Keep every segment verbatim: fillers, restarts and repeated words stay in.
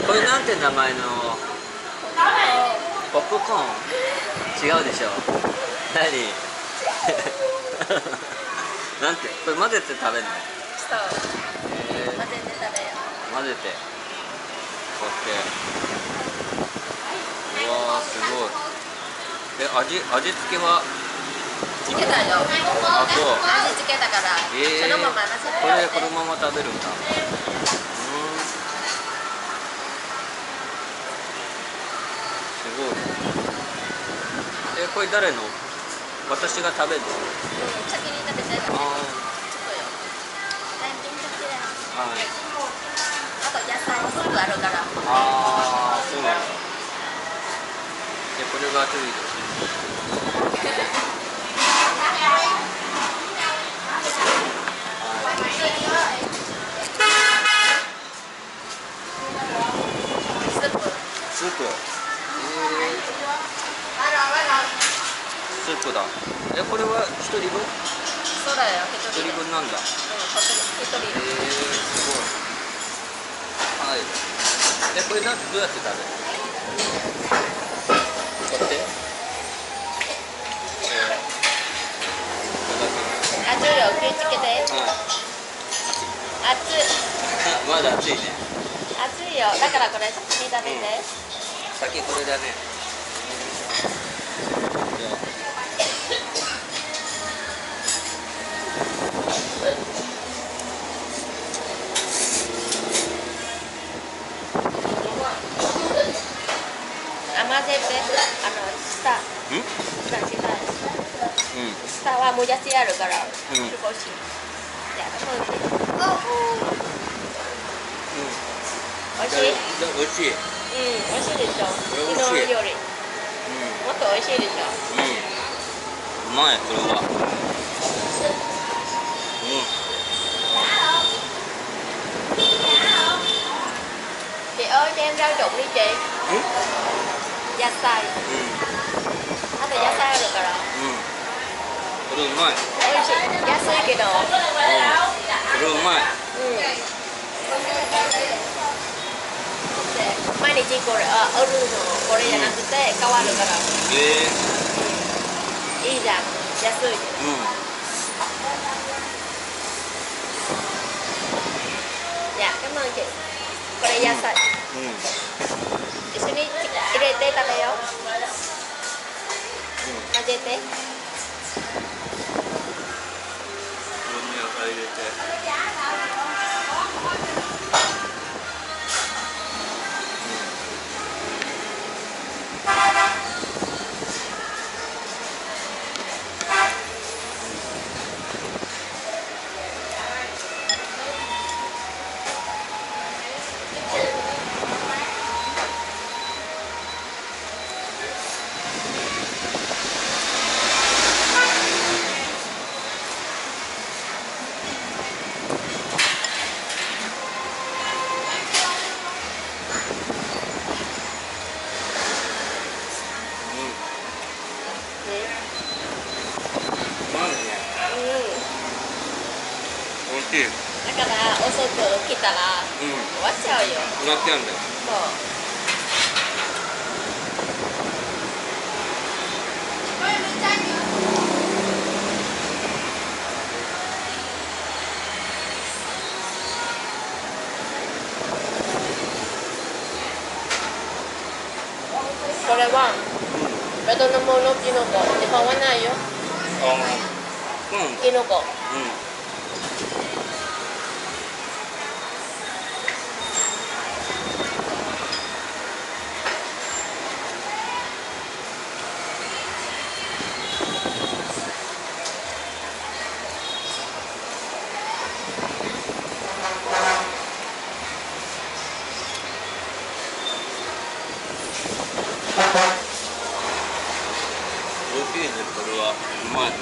これなんて名前のポップコーン？違うでしょ。何？なんてこれ混ぜて食べるの？ そう。えー、混ぜて食べよう。 混ぜて。オッケー。うわーすごい。え味味付けは？ つけたよ。 あそう。 味付けたから。えー、そのままなさって。 これこのまま食べるんだ。すごい。え、これ誰の？私が食べるの？うん、 先に食べて。ああ。ちょっとよ。はい。あと野菜もすぐあるから。 ああ、そうなんだ。で、これがついてる。スープ。スープ。スープだ。え、これは一人分？ そうだよ、 一人分なんだ。うん、 一人。 えー、すごい。はい。え、これなんどうやって食べる？こうやって？えー、熱いよ、気をつけて。はい。熱い。 まだ熱いね。 熱いよ、だからこれ先に食べて。うん、 先これだね。 混ぜて、あの下、下下、うん、下はもやしあるから、少し、じゃあそうです。美味しい？ 美味しい。 うん、美味しいでしょ。昨日より、もっと美味しいでしょ。 うん、うまいこれは。うん。 Chị ơi cho em rau trụng đi chị. Gia xài. À thì gia xài được rồi. Ừ.これうまい。 美味しい。安いけど。これうまい。 うん。毎日これあ売るのこれじゃなくて変わるから。 ええ。いいじゃん。安い。うん。dạ cảm ơn chị. これ野菜。うん。一緒に入れて食べよう。混ぜて。 野菜入れて。 だから遅く来たら終わっちゃうよ。 終わっちゃうんだよ。 そう。これはベトナムのキノコ、日本はないよ。 うん。 キノコ。うん。 大きいね、これは。うまい。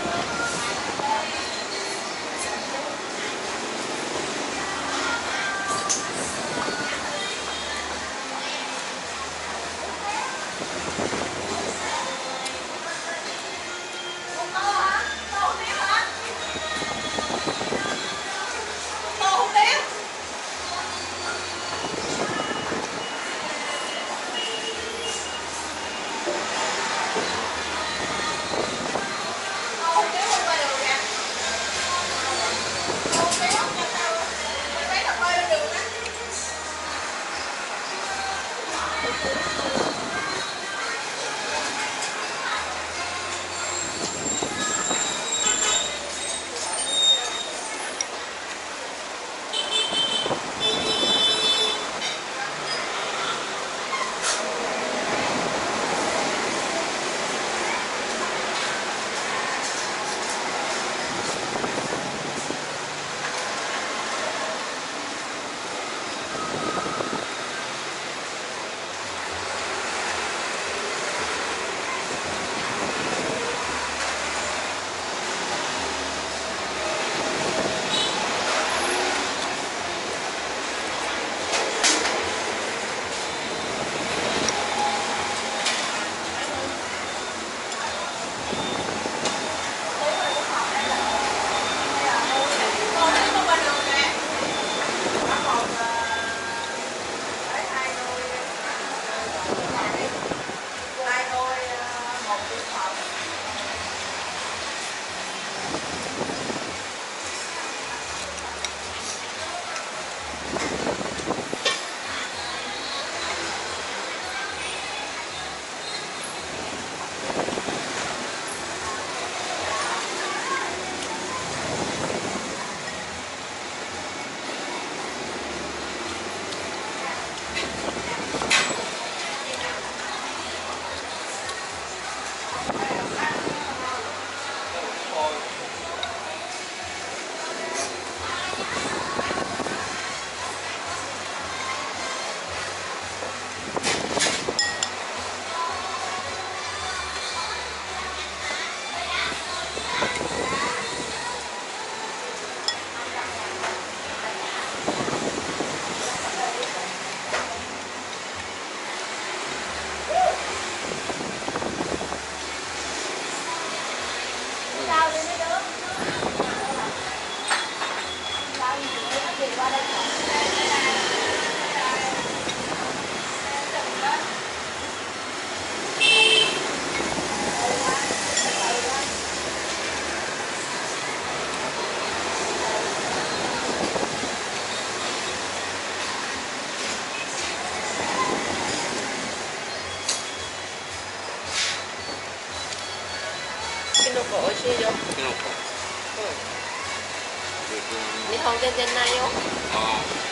きのこ美味しいよ。 きのこ。 うん。日本全然ないよ。 ああ。